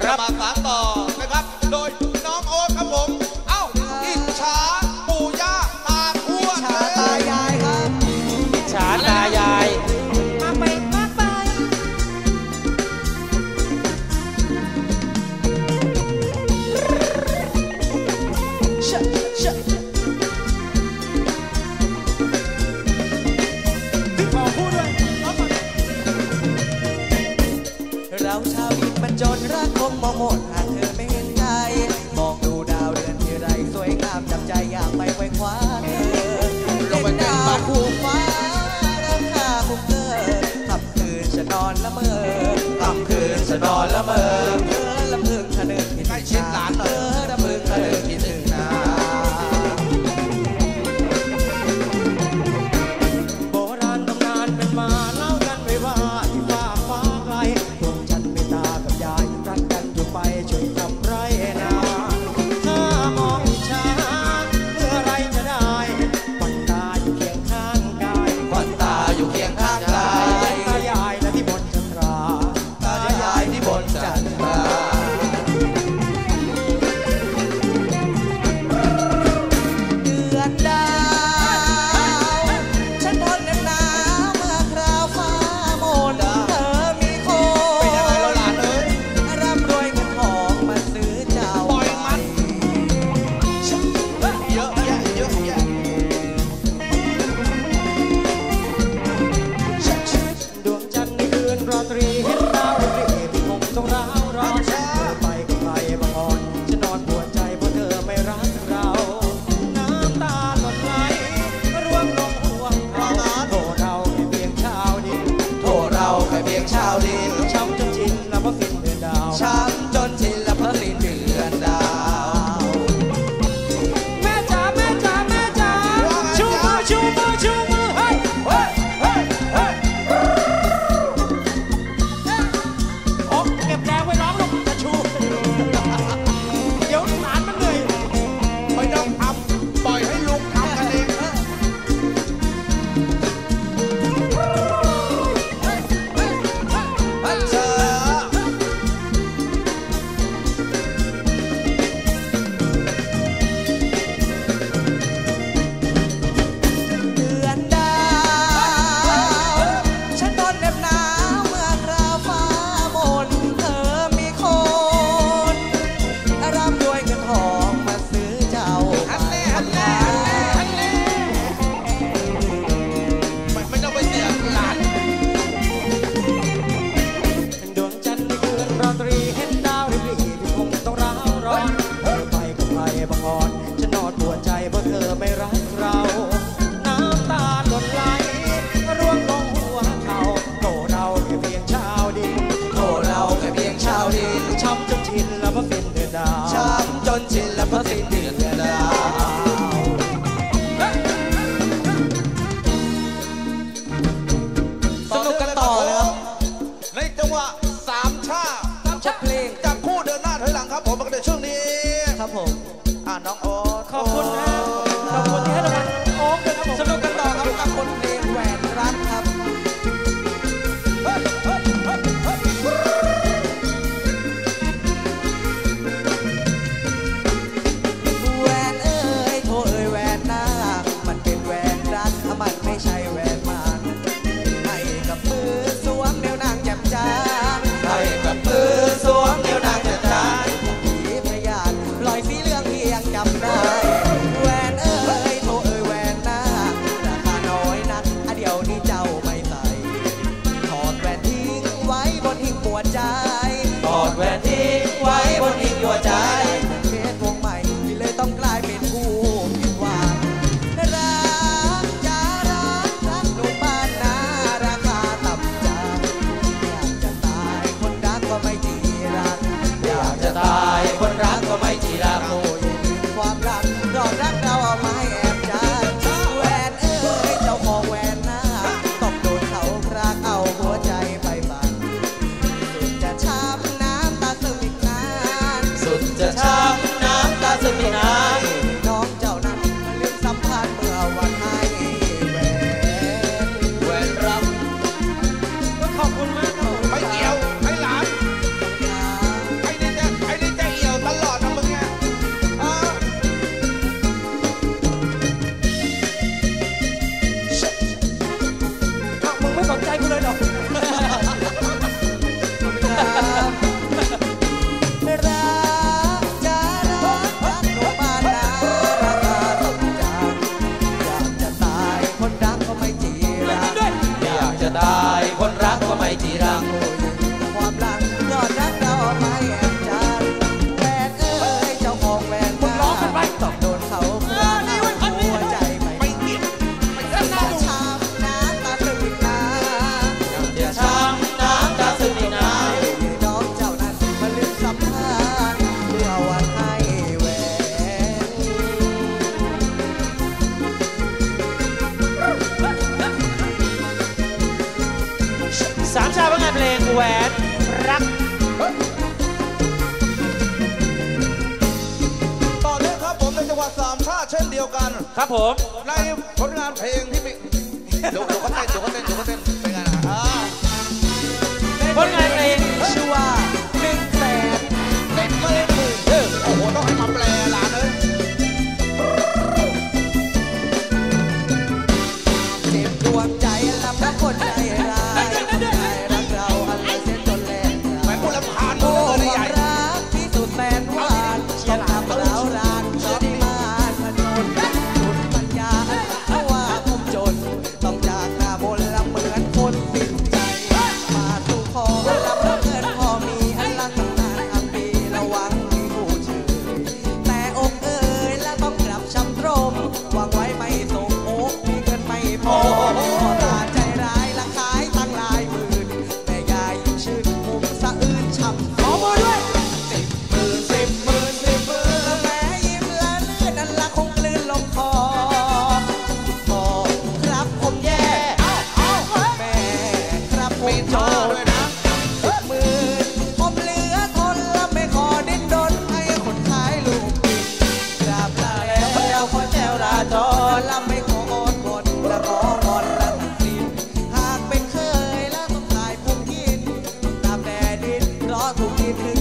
จะมาสานต่อนะครับโดยน้องโอ๊ตครับผมเอ้าอิจฉาปู่ย่าตาทวดอิจฉาตายายครับอิจฉาตายายมากไปมากไปเราชาวอินมันจนรักคงมองหมดหากเธอไม่เห็นใจมองดูดาวเดือนที่ไรสวยงามจับใจอยากไปไว้คว้าเธอเล่นดาวคู่ฟ้าราคาคุ้มเกินค่ำคืนฉันนอนละเมอค่ำคืนฉันนอนละเมอเธอละพึงคะนึงคิดถึงนาเธอละพึงคะนึงคิดถึงนาโบราณตำนานเป็นมาเล่ากันไว้ว่าที่ฟ้าฟ้าไกลดวงจันทร์ไม่ตากับยายรักกันอยู่ไปช่วยทำไรนาถ้ามองช้าเมื่อไรจะได้ควันตาอยู่เคียงข้างกายควันตาอยู่เคียงข้างกายตายายและที่บนจันทราตายายที่บนจันทราเดือนดาวฉันทนเหน็บหนาวเมื่อคราวฟ้ามนเธอมีคนเป็นยังไงเราหลานเอ้ยร่ำรวยเงินทองมาซื้อเจ้าปล่อยมันเยอะแยะเยอะแยะดวงจันทร์ในคืนราตรีเห็นดาวริบที่คงต้องร้าวร้อนเธอไปกับใครบางอ่อนฉันนอนปวดใจเพราะเธอไม่รักเราน้ำตาหล่นไหลร่วงลงห่วงเขาโทษเราแค่เพียงชาวดินโทษเราแค่เพียงชาวดินช้ำจนชินแล้วเพราะสิ้นเดือนดาวช้ำจนชินแล้วเพราะสิ้นเดือนดาวแม่จ๋าแม่จ๋าแม่จ๋าชูมือชูมือชูมือเฮ้ยเฮ้ยเฮ้ยเฮ้ยโอ้เก็บแรงไว้ร้องลูกจะชูเดี๋ยวหลานมันเหนื่อยไม่ต้องทำปล่อยให้ลุงทำกันเองเจอเดือนดาวฉันทนเหน็บหนาวเมื่อคราวฟ้ามนเธอมีคนร่ำรวยเงินทองมาซื้อเจ้าไปทำงานไม่ต้องไปเสียหลานดวงจันทร์ในคืนราตรีเห็นดาวริบที่คงต้องร้าวร้อนเธอไปกับใครบางอ่อนฉันนอนปวดใจเพราะเธอไม่รักเราน้ำตาหล่นไหลร่วงลงหัวเขาโทษเราแค่เพียงชาวดินโทษเราแค่เพียงชาวดินช้ำจนชินแล้วเพราะสิ้นเดือนดาวช้ำจนชินแล้วเพราะสิ้นเดือนดาวสนุกกันต่อเลยครับในจังหวะสามชาชักเพลงจับคู่เดินหน้าถอยหลังครับผมมากันในช่วงนี้ครับผมน้องโอ๊ตขอบคุณนะขอบคุณที่ให้รางวัลโอ๊คด้วยครับผมสนุกกันต่อครับกับคนเพลงแหวนรักครับแหวนเอ้ยโทเอ้ยแหวนนาคมันเป็นแหวนรักมันไม่ใช่แหวนมันให้กับมือสวมแนวนางแจ่มจ้าให้กับมือสวมแนกจะรักโนบ้านนาราคาตกจังอยากจะตายคนรักก็ไม่จีรังอยากจะตายคนรักก็ไม่จีรังความรักยอดรักเราไม่แอบจันแหวนเอ้ยเจ้าของแหวนคุณร้องกันไปต้องโดนเขาพรางหัวใจไม่กินช้ำน้ำตาซึมอีกนาอย่าช้ำน้ำตาซึมอีกนะน้องเจ้านั้นมาลืมสัมพันธ์เมื่อวันให้แหวนสามชาติว่าไงเพลงแหวนรักต่อเนื่องครับผมในจังหวัดสามชาติเช่นเดียวกันครับผมในผลงานเพลงที่มีดูเขาเต้นเป็นไงนะผลงานเพลงชื่อว่า100,000 โอ้โหต้องให้มาแปลหลานเลยเจ็บดวงใจลำรักคนใจร้ายคนใจรักเราอะไรเส้นจนแลกไปพูดลำพานโอ้เลยคใหวาญ่มรักที่สุดแสนหวานต้องทำเราลานชอบมาถนนสุดปัญญาเพราะว่าผมจนต้องจากหน้าบนละเหมือนคนสิ้นใจมาสู่ขอรับเงินพอมีอันละตั้งนานอันปีระวังมีผู้ชื่อแต่อกเอ่ยและต้องกลับช้ำตรมวางไว้ไม่ส่งอกมีเงินไม่พอตาใจร้ายละขายตั้งหลายหมื่นแต่ยายยิ่งชื่นมุมสะอื้นช้ำขอมือด้วย10,000แม่ยิ้มละลื่นอันละคงกลืนลงคอพอครับผมแย่แม่ครับผมจน10,000ผมเหลือทนและไม่ขอดิ้นรนให้คนขายลูกกินกราบลาแล้วขอแจวลาจรและไม่ขออ้อนวอนและของอนและตัดสินหากเป็นเคยแล้วต้องตายผมกินตามแดดดินเพราะถูกกินถึง